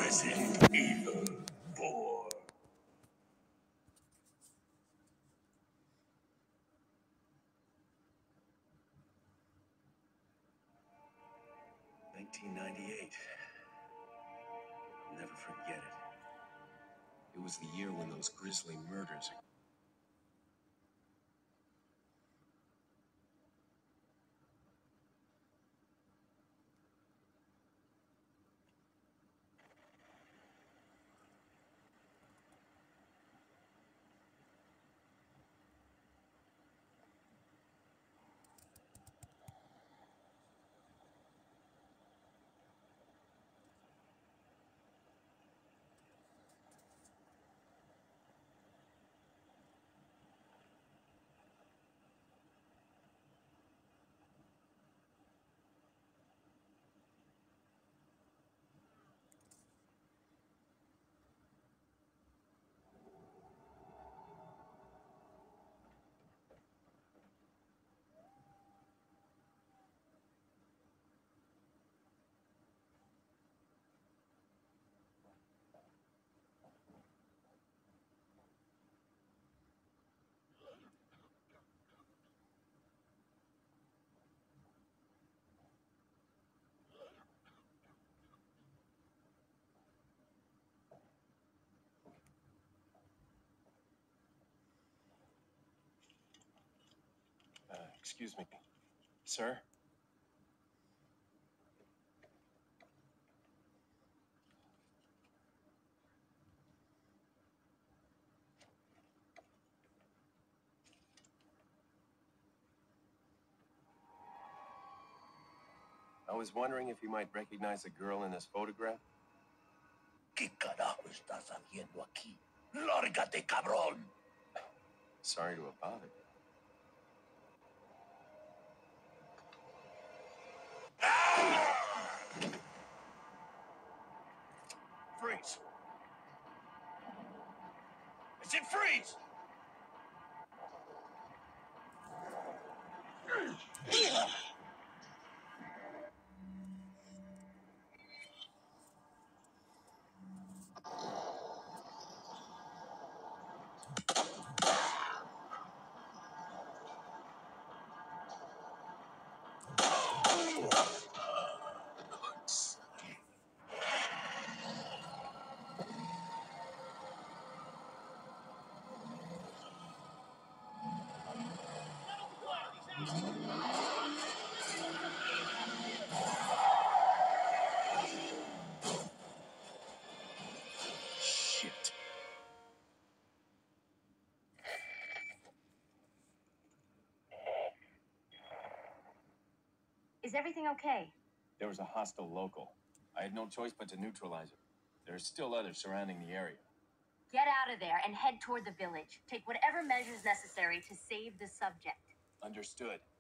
Resident Evil 4. '98. I'll never forget it. It was the year when those grisly murders. Excuse me, sir? I was wondering if you might recognize the girl in this photograph. ¿Qué carajo estás haciendo aquí? ¡Lárgate, cabrón! Sorry to have bothered you. Freeze! I said freeze! Shit. Is everything okay? There was a hostile local. I had no choice but to neutralize it. There are still others surrounding the area. Get out of there and head toward the village. Take whatever measures necessary to save the subject. Understood.